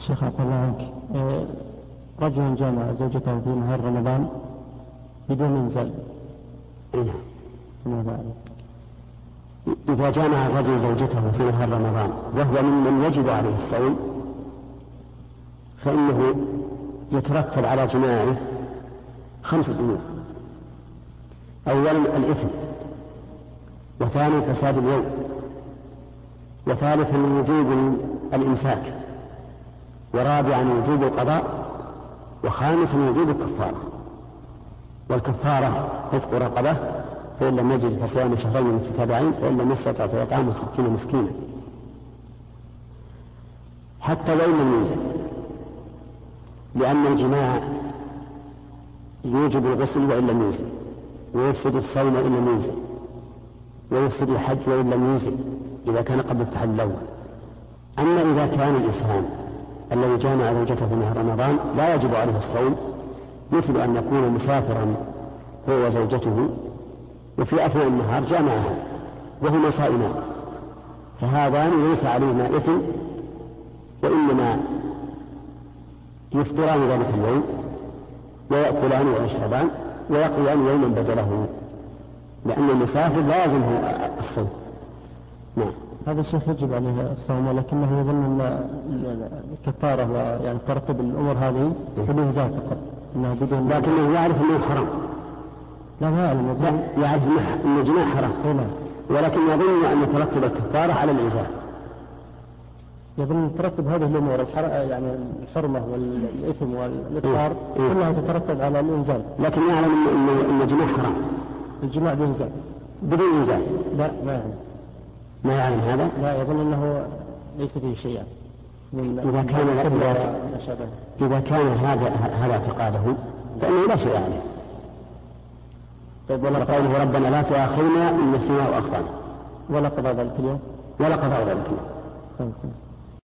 شيخ عفوا الله عنك، رجل جامع زوجته في نهار رمضان بدون إنزال. إذا جامع الرجل زوجته في نهار رمضان وهو ممن يجب عليه الصوم فإنه يترتب على جماعه 5 أمور. أولا الإثم، وثانيا فساد اليوم، وثالثا وجوب الإمساك، ورابعا وجوب القضاء، وخامسا وجوب الكفارة. والكفارة رزق رقبة، فإن لم يجد فصيام شهرين متتابعين، فإن لم يستطع فإطعام 60 مسكينا. حتى وإن لم ينزل، لأن الجماع يوجب الغسل وإن لم ينزل، ويفسد الصوم وإن لم ينزل، ويفسد الحج وإن لم ينزل إذا كان قبل التحلل الأول. أما إذا كان الإنسان الذي جامع زوجته في نهار رمضان لا يجب عليه الصوم، مثل أن يكون مسافرا هو وزوجته وفي أثناء النهار جامعها وهما صائمان، فهذان ليس عليهما إثم، وإنما يفطران ذلك اليوم ويأكلان ويشربان ويقضيان يوما بدله، لأن المسافر لا يلزمه الصوم. نعم. هذا الشيخ يجب عليه الصوم، ولكنه يظن أن الكفارة ويعني ترتب الأمور هذه بالإنزال فقط، إنه بدون، لكنه يعرف أنه حرام. لا ما يعلم، يعرف أن الجماع حرام، ولكن يظن أن ترتب الكفارة على الإنزال. يظن ترتب هذه الأمور يعني الحرمة والإثم والإفطار كلها تترتب على الإنزال، لكن يعلم أن الجماع حرام. الجماع بإنزال بدون إنزال؟ لا ما يعلم. ما يعلم هذا؟ لا، يظن أنه ليس فيه شيء. إذا كان هذا اعتقاده فإنه لا شيء عليه. طيب، ولا قوله ربنا لا تؤاخذنا إن نسينا وأخطأنا، ولا قضاء ذلك اليوم، ولا قضاء ذلك اليوم.